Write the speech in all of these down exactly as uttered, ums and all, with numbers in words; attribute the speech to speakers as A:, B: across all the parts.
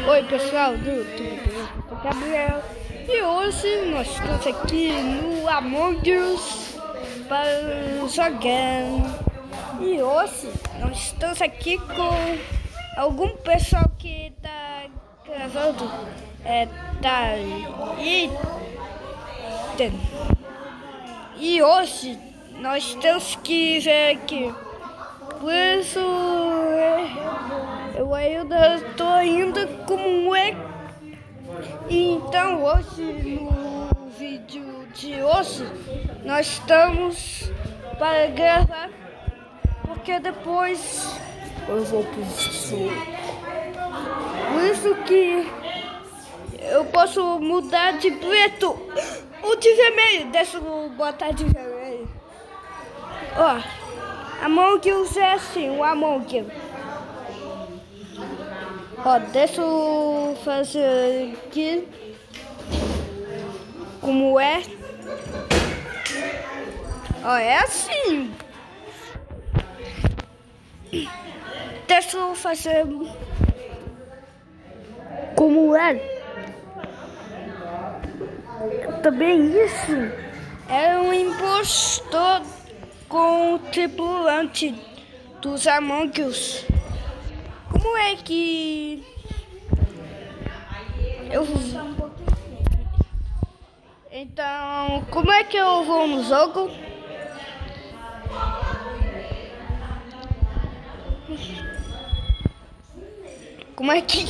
A: Oi pessoal do YouTube, eu sou o Gabriel e hoje nós estamos aqui no Among Us para jogar. E hoje nós estamos aqui com algum pessoal que está gravando, é, tá e, e hoje nós temos que ver aqui. Por isso eu ainda estou ainda como é. Então hoje, no vídeo de hoje, nós estamos para gravar, porque depois eu vou pro sul. Por isso que eu posso mudar de preto ou de vermelho. Deixa eu botar de vermelho. Ó, Among Us é assim, o Among Us. Ó, deixa eu fazer aqui como é. Ó, é assim. Deixa eu fazer como é. Também isso. É um impostor com o tripulante dos Among Us. Como é que eu então como é que eu vou no jogo? Como é que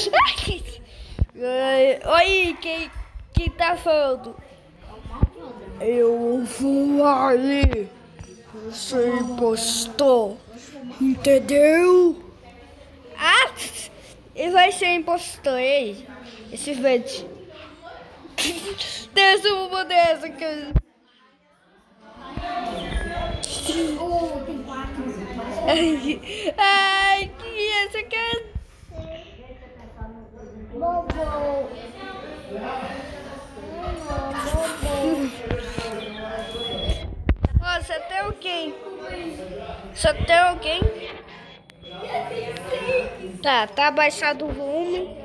A: oi, quem quem tá falando? Eu vou ali. Você impostor, entendeu? Ah, ele vai ser impostor, ei, esse verde. Deixa eu mudar essa aqui. Ai, ai, que essa aqui. Bobo. Ó, você tem alguém? Só tem alguém? Tá, tá baixado o volume.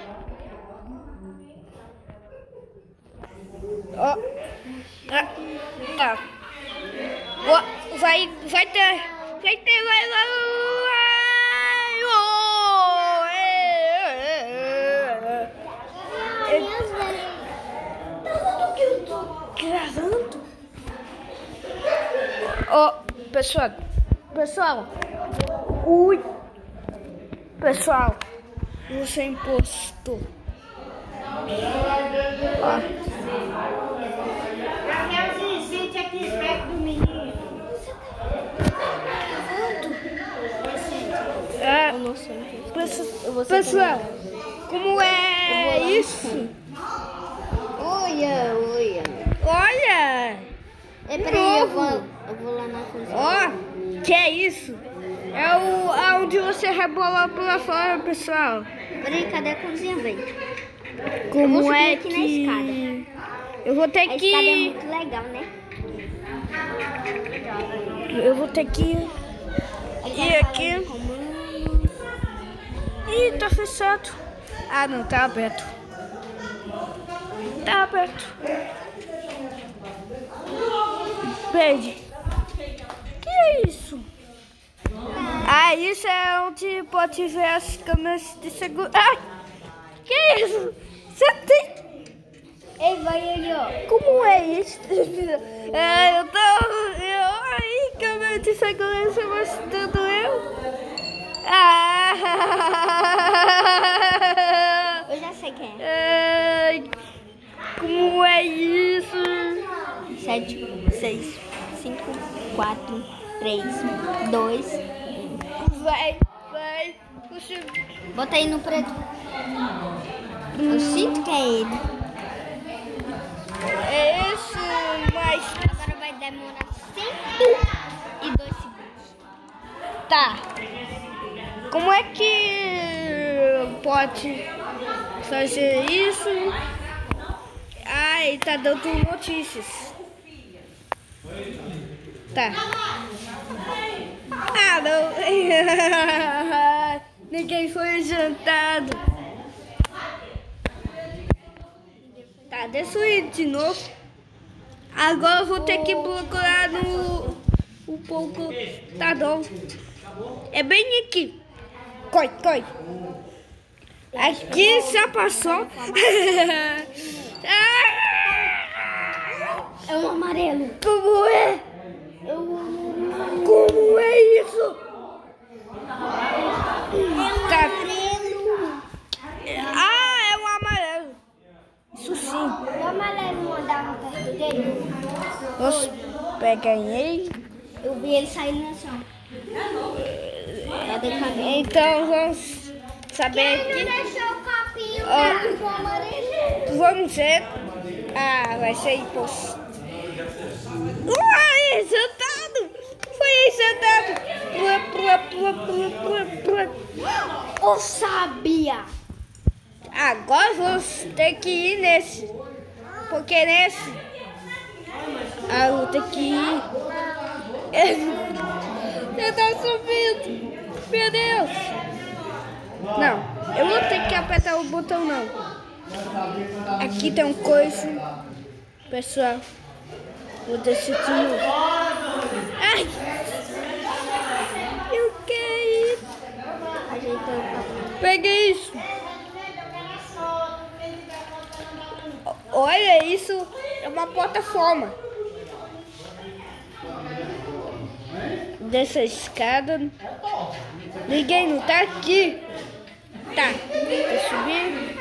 A: Ó, ah, tá. Ó, vai, vai ter, vai ter, vai, vai, vai. Oh, é, é, é. Tanto que eu tô gravando. Ó, pessoal, pessoal. Ui, pessoal, você é impostor. Ó.
B: Raquelzinho, sente aqui perto do menino.
A: É, pessoal, como é isso?
B: Olha, olha.
A: Olha!
B: É, peraí, eu vou, eu vou lá na cozinha.
A: Ó, que é isso? É o aonde você rebola pra fora, pessoal.
B: Peraí, cadê a cozinha, velho?
A: Como
B: eu vou
A: é
B: aqui
A: que
B: na escada.
A: eu vou ter
B: A
A: que
B: escada é muito legal, né?
A: eu vou ter que ir aqui. Ih, tá fechado. Ah, não, tá aberto. Tá aberto. Pede. Que é isso? Ah, isso é onde pode ver as câmeras de segurança. Ah, que é isso? Você tem...
B: Ei, vai ali, ó.
A: Como é isso? É, eu tô... Eu... Aí, câmera de segurança mostrando eu. Ah!
B: Eu já sei quem é.
A: Ai, como é isso?
B: Sete, seis, cinco, quatro, três, dois, um.
A: Vai, vai. Você...
B: Bota aí no preto. Eu sinto que é ele.
A: É isso, mas...
B: Agora vai demorar cento e dois segundos.
A: Tá. Como é que pode fazer isso? Ai, tá dando notícias. Tá. Ah, não. Ninguém foi jantado. Tá destruído de novo. Agora eu vou ter que procurar no um pouco. Tá bom. É bem aqui. Coi, coi. Aqui já passou.
B: É um amarelo.
A: Como é?
B: É um...
A: Como é isso?
B: É um
A: Tá.
B: amarelo.
A: Ah, é um amarelo. Isso sim.
B: O amarelo andava perto dele.
A: Nossa, peguei.
B: Eu vi ele saindo no chão. Cadê o cabelo?
A: Então vamos saber
B: Quem não
A: aqui.
B: deixou o capinho
A: Ó.
B: dele com o amarelo?
A: Vamos ver. Ah, vai ser impossível. Uai, exaltado! Foi exaltado! Pula, pula, pula, pula, pula, pula.
B: Eu sabia!
A: Agora vamos ter que ir nesse. Porque nesse. Ah, eu vou ter que ir. Eu tô subindo! Meu Deus! Não, eu vou ter que apertar o botão não. Aqui tem um coisa. Pessoal, vou decidir. Ai! Eu quero ir. Peguei isso. Olha, isso é uma plataforma. Dessa escada. Ninguém não tá aqui. Tá, vou subir.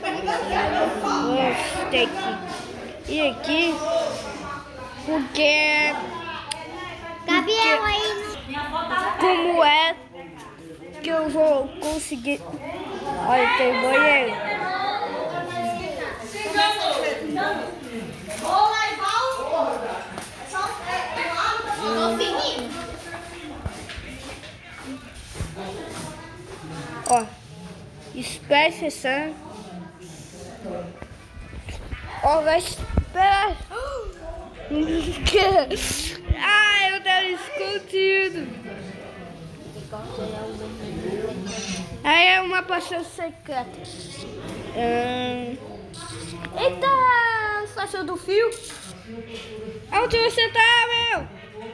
A: Vou ter que ir aqui. Porque...
B: Gabriel aí.
A: Como é que eu vou conseguir... Olha, tem banheiro. Ó, espécie essa. Ó, vai esperar. Ah, eu tava escondido. Aí é uma passagem secreta. Hum... Eita, estação do fio. Onde você tá, meu?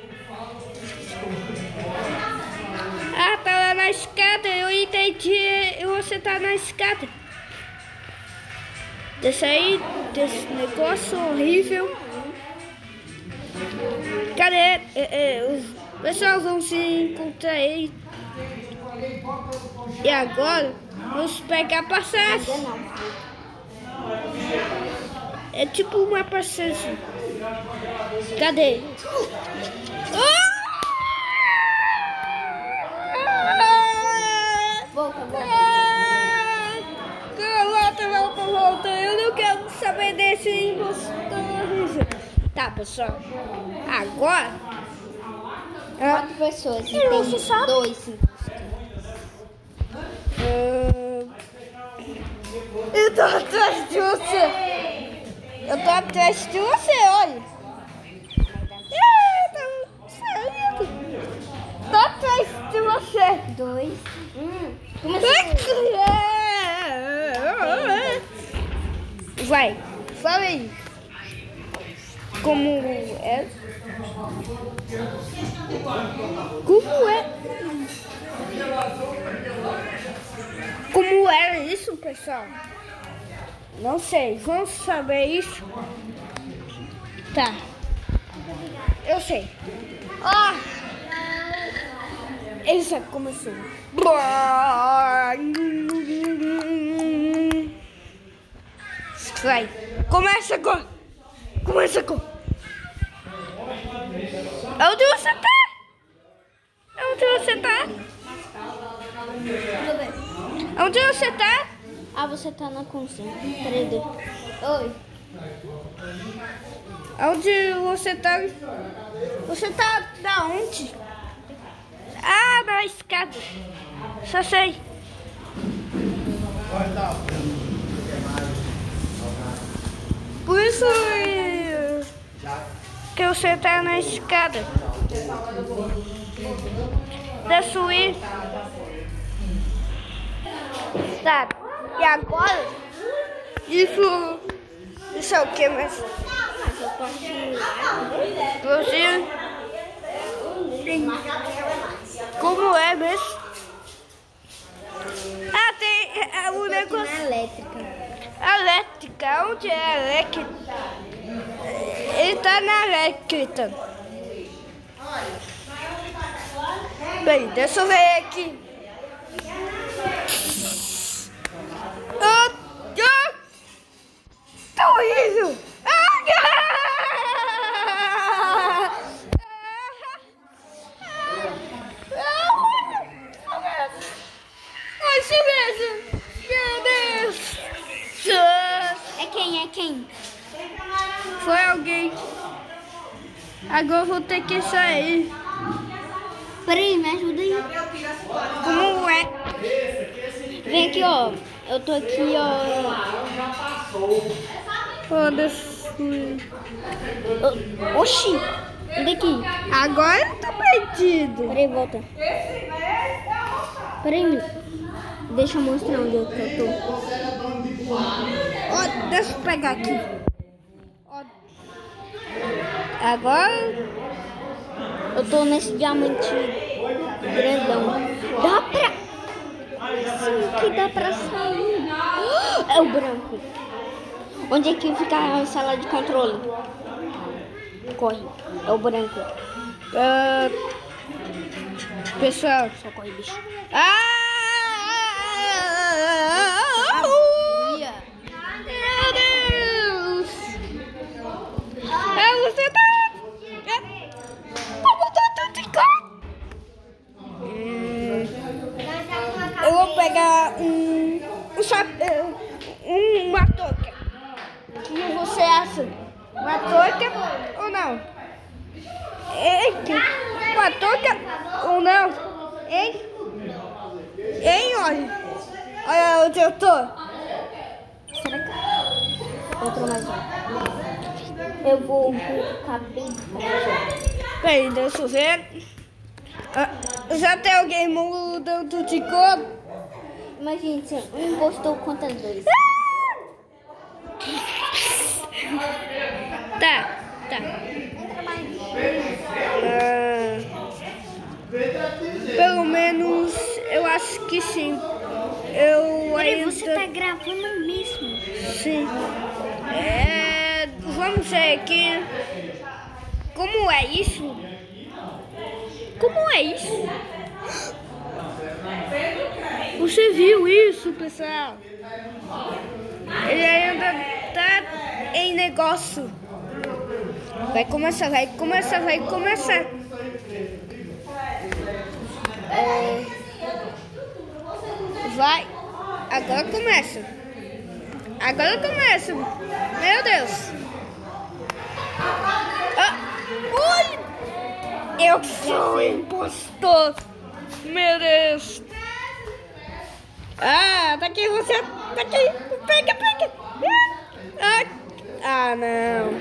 A: Ah, tá lá na escada. Eu entendi. Você tá na escada. Desce aí, desse negócio horrível. Cadê? É, é, os pessoal vão se encontrar aí. E agora, vamos pegar a passagem. É tipo uma passagem. Cadê?
B: Volta, volta.
A: Volta, volta, volta. Eu não quero saber desse impostor. Tá, pessoal. Agora.
B: Quatro pessoas. E
A: E
B: tem
A: você sabe?
B: dois.
A: Eu tô atrás de você. Eu tô atrás de você, olha. Eu tô saindo. Tô atrás de você.
B: Dois. Hum. Como
A: Vai, fala aí. Como é? Como é? Como era isso, pessoal? Não sei, vamos saber isso? Tá. Eu sei. Ah! Ele já começou. Vai. Começa agora. Começa agora. Onde você tá? Onde você tá? Onde você tá?
B: Ah, você tá na cozinha. Peraí. Oi.
A: Onde você tá? Você tá da onde? Ah, na escada. Só sei. Por isso eh, que você tá na escada. Deixa eu ir. Tá. E agora? Isso Isso é o que mesmo?
B: Mas eu posso ir lá.
A: Você... Como é mesmo? Ah, tem é, o negócio...
B: Na elétrica.
A: Elétrica, onde é elétrica? Ele tá na elétrica. Bem, deixa eu ver aqui. Ah, ah, tô indo. Ah, ah, isso mesmo. Meu Deus.
B: É quem? É quem?
A: Foi alguém. Agora eu vou ter que sair.
B: Peraí, me ajuda aí.
A: Como é?
B: Vem aqui, ó. Eu tô aqui, ó.
A: Foda-se.
B: Oxi! Vem aqui.
A: Agora eu tô perdido.
B: Peraí, volta. Peraí, meu. Deixa eu mostrar onde eu tô.
A: Ó, deixa eu pegar aqui. Ó. Agora
B: Eu tô nesse diamante grandão. Dá pra... Sim, que dá pra sair. É o branco. Onde é que fica a sala de controle? Corre. É o branco.
A: Ah, pessoal.
B: Só corre, bicho.
A: Ah!
B: Sabia.
A: Meu Deus! Ah, você tá... Como tá tudo de cor? Eu vou pegar um... Um chapéu... Um, uma touca. O que você acha? Uma touca ou não? Eita! Uma touca ou não? Hein? Hein, olha? Olha onde eu tô.
B: Será que... Outro mais um. Eu vou ficar bem forte.
A: Peraí, deixa eu ver. Ah, já tem alguém mudando de cor?
B: Imagina se um impostor contra dois.
A: Tá, tá. Ah, pelo menos eu acho que sim. Eu
B: Peraí,
A: ainda...
B: você tá gravando mesmo?
A: Sim. É, vamos ver aqui. Como é isso? Como é isso? Você viu isso, pessoal? Ele ainda tá em negócio. Vai começar, vai começar, vai começar. É, vai. Agora começa. Agora começa. Meu Deus. Ah, ui! Eu sou impostor. Meu Deus. Ah, tá aqui você. Tá aqui. Pega, pega. Ah, ah não.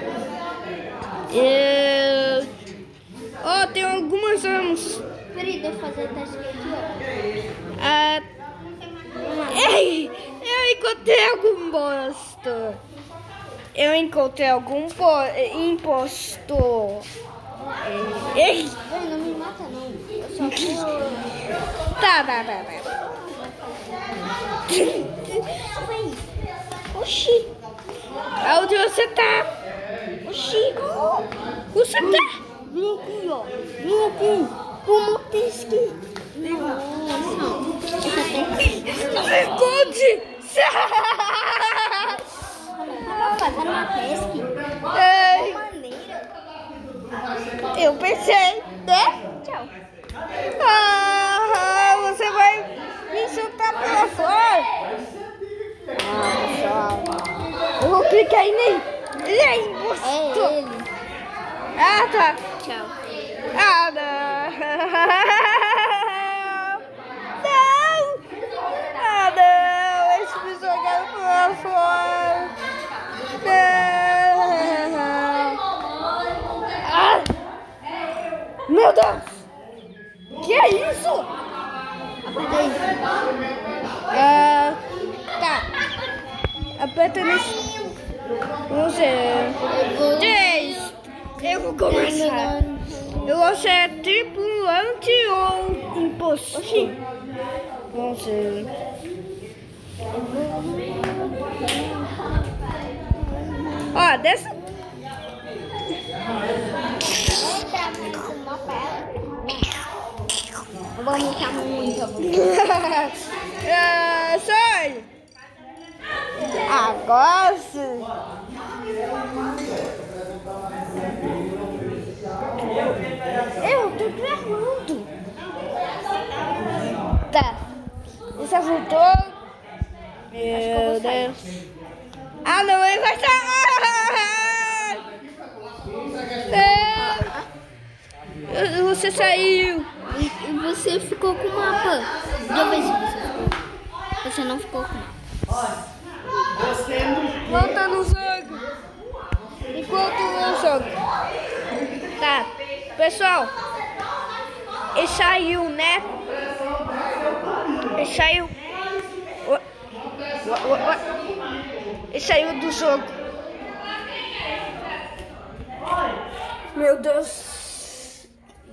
A: Eu... Oh, tem algumas armas.
B: Peraí, deixa eu fazer o teste aqui, ó.
A: Ah, ei, eu encontrei algum bosta. Eu encontrei algum po- impostor. Ei,
B: Ei, não me mata não. Eu só vou...
A: tá, tá, tá, tá.
B: Oxi.
A: Aonde você tá?
B: Oxi.
A: Você tá?
B: Vem aqui, ó. Vem aqui. Como tem aqui? Nossa.
A: Não me esconde!
B: Tava fazendo uma pesca.
A: Ei,
B: Maneira.
A: eu pensei, né?
B: Tchau.
A: Ah, você vai me chutar pela fora. Eu vou clicar em nele. Ele é
B: É
A: impostor.
B: ele.
A: Ah, tá.
B: Tchau.
A: Ah, não. Não. Ah, não. Eles me jogaram pra fora. Não. Ah. Meu Deus. Que é isso?
B: Aperta aí.
A: Ah, tá. Aperta nesse... Vamos ver. Três. Eu vou começar. Eu vou ser tripulante ou impossível? Vamos ver. Ó, dessa.
B: Eu vou aumentar muito.
A: É, sai! Agora sim!
B: Eu tô gravando.
A: Tá. Você voltou? Meu Deus. Ah, não, ele vai sair! É. Você saiu.
B: E você ficou com o mapa. Deixa eu ver se você ficou. Você não ficou com o mapa.
A: Volta no jogo. Enquanto eu jogo. Tá. Pessoal. Ele saiu, né? Ele saiu. Ele saiu do jogo. Meu Deus.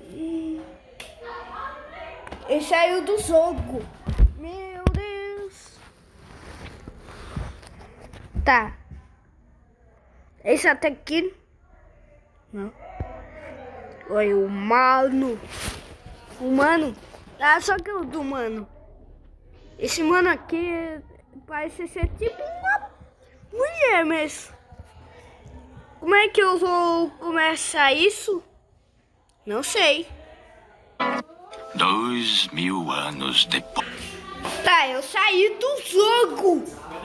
A: Ele saiu do jogo. Meu Deus. Tá. Esse até aqui. Não. Olha o mano. O mano. Ah, só que o do mano. Esse mano aqui parece ser tipo uma mulher mesmo. Como é que eu vou começar isso? Não sei.
C: Dois mil anos depois.
A: Tá, eu saí do jogo.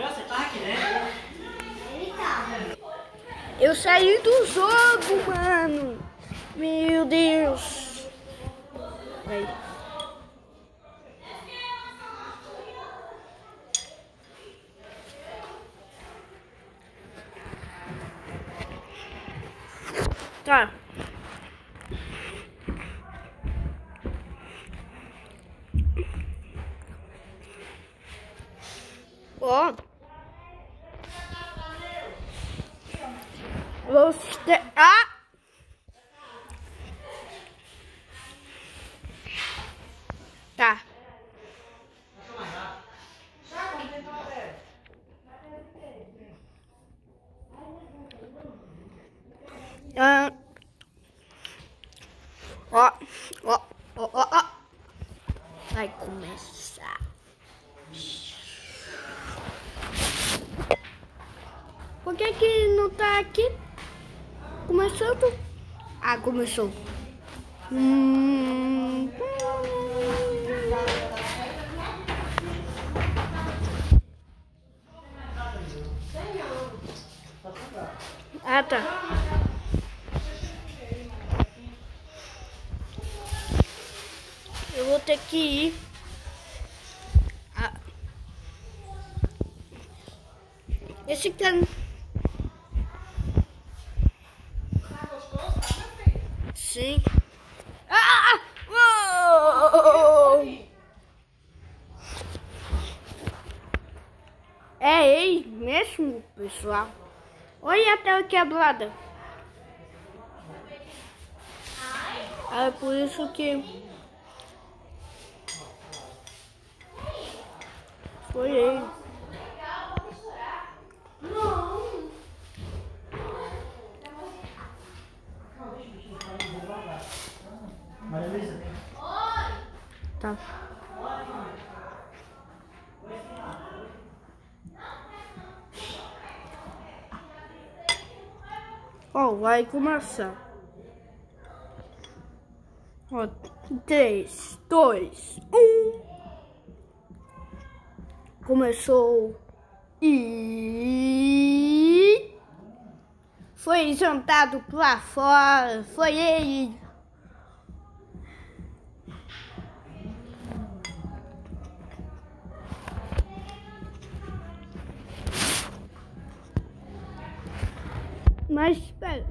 A: Eu saí do jogo, mano. Meu Deus. Aí. Tá. Ó. Você... Ah! Tá. Ah. Ó, ó, ó, ó, ó. Vai começar. Por que que não tá aqui? Começando? Ah, começou. Hum... Ah, tá. Eu vou ter que ir. Ah. Esse cano. Sim. Ah! Oh! É ele mesmo, pessoal. Olha a tela quebrada. É por isso que foi ele. Tá. Ó, oh, vai começar. Ó, três, dois, um. Começou. E foi jantado pra fora. Foi ele. Mas espera.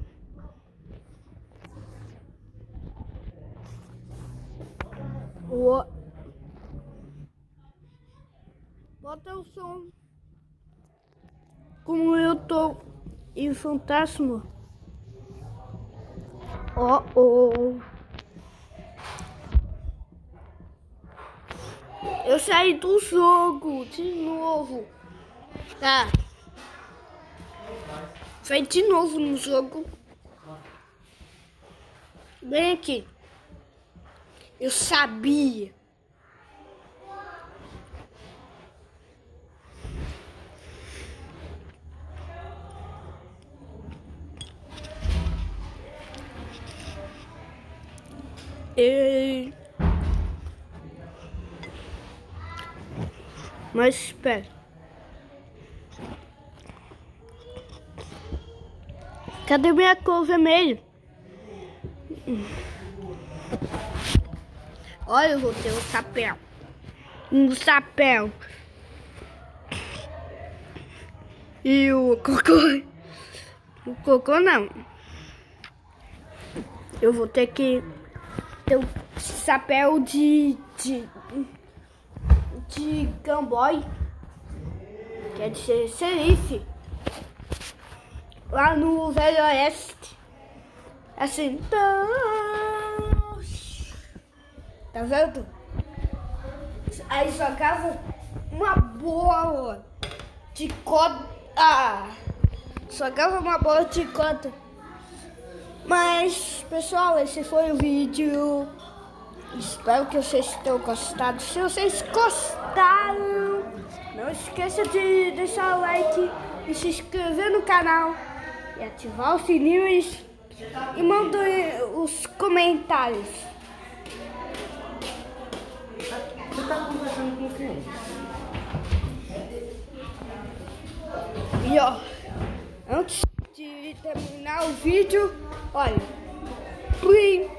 A: O... Bota o som. como eu tô em fantasma. Oh, oh. Eu saí do jogo de novo. Tá. Saí de novo no jogo. Bem aqui. Eu sabia. E... Mas espera. Cadê minha cor vermelha? Olha, eu vou ter um chapéu. Um chapéu. E o cocô. O cocô não. Eu vou ter que ter um chapéu de... de... de cowboy. Quer dizer, xerife. Lá no Velho Oeste. Assim. Tá vendo? Aí jogava uma bola de cota. Ah, jogava uma bola de cota. Mas, pessoal, esse foi o vídeo. Espero que vocês tenham gostado. Se vocês gostaram, não esqueça de deixar o like e se inscrever no canal e ativar os sininhos e manda os comentários.
D: Você tá conversando com quem?
A: E ó, antes de terminar o vídeo, olha, plim.